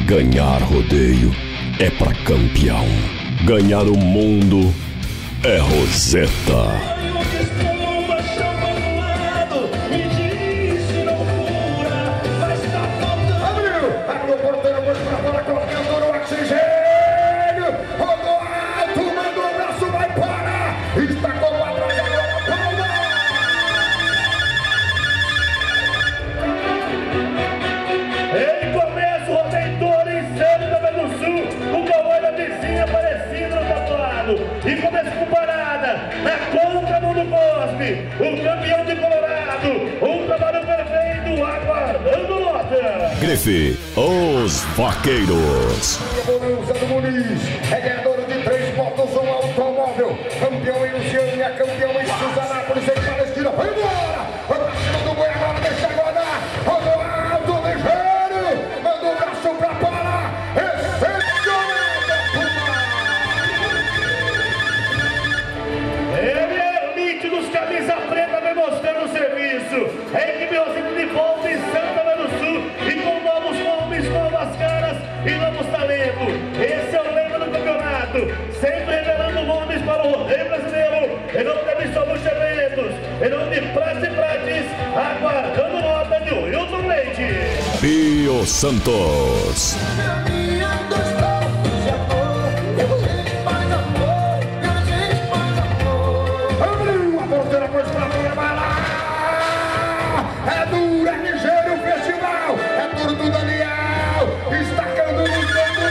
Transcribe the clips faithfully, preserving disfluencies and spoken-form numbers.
Ganhar rodeio é pra campeão. Ganhar o mundo é Roseta. E começa com parada, na contramão do Cosme, o campeão de Colorado, um trabalho perfeito, aguardando nota. Grife, os vaqueiros. Zé Muniz, é ganhador de três motos, um automóvel, campeão em Luciânia, campeão em Suzanápolis, em Palestina, vai embora, vai pra cima do boi agora, deixa guardar, rodou alto, ligeiro, manda o braço pra bola, camisa preta vem mostrando o serviço. A equipe Roseta de volta em Santa Maria do Sul e com novos nomes, novas caras e novos talentos. Esse é o lema do campeonato, sempre revelando nomes para o rodeio brasileiro. Em nome da Absolute Eventos, em nome de Prates e Prates, aguardando nota de Wilton Leite. Pio Santos. É duro, é ligeiro o festival, é duro do Daniel, destacando no campo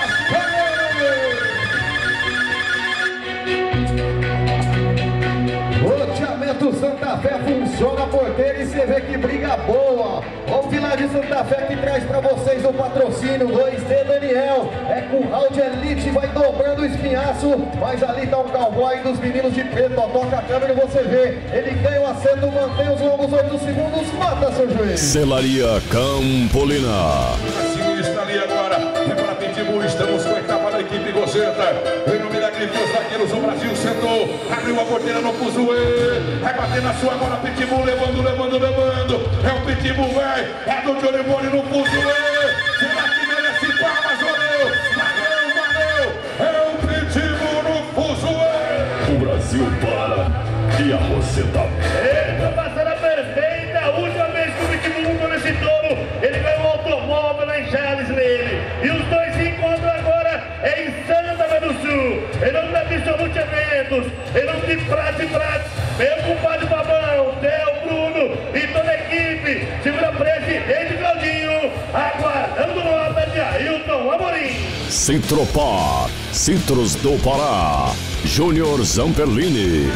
para loteamento Santa Fé funciona a porteira e você vê que briga boa. Vamos lá de Santa Fé que traz pra vocês o patrocínio dois D Daniel. É curral de elite, vai dobrando o espinhaço, mas ali tá um cowboy dos meninos de preto, ó, toca a câmera e você vê, ele ganha o assento, mantém os longos oito segundos, mata seu juiz. Celaria Campolina. Assim está ali agora, é para Pitbull, estamos com a etapa da equipe Roseta. Em nome da Grife, os vaqueiros, o Brasil sentou, abriu a porteira no Fuzuê, vai bater na sua agora, Pitbull levando, levando, levando, é o Pitbull, vai, é do Johnny Boni no Fuzuê, será que merece palmas ou não? Valeu, valeu, é o Pitbull no Fuzuê. O Brasil para e a Roseta Eita, passada perfeita, a última vez que o Pitbull montou nesse touro, ele ganhou um automóvel lá em Charles nele. E os dois se encontram agora em Santa Maria do Sul. Em nome da Absolute Eventos, em nome de Prates e Prates, meu compadre Babão, Theo, Bruno e toda a equipe, segura presidente Claudinho, aguardando nota de Ailton Amorim. Citropar, Citros do Pará, Júnior Zamperlini.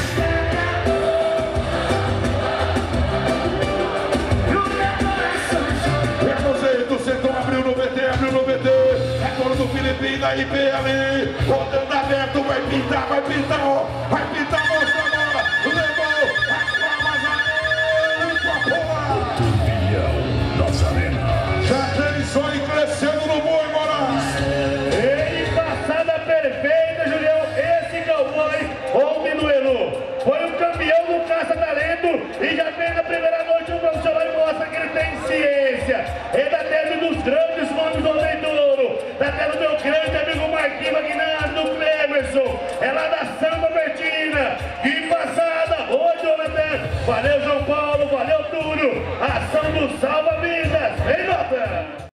Felipe da I P ali, rodando aberto, vai pintar, vai pintar, ó, vai pintar, mostra a bola, levou as palmas ali, Papola. Turbilhão das arenas. Já tem sonho crescendo no boi, Moraes. Ele, passada perfeita, Julião, esse cowboy, homem do Elo, foi o campeão do caça-talento e já fez na primeira noite um profissional e mostra que ele tem ciência. Ele da teve dos grandes nomes do Leitouro, da tela do meu grande amigo Marquinhos Magnado, do Clemerson, é lá da Santa Bertina. Que passada, hoje, Jonathan, valeu João Paulo, valeu Túlio, ação do Sal.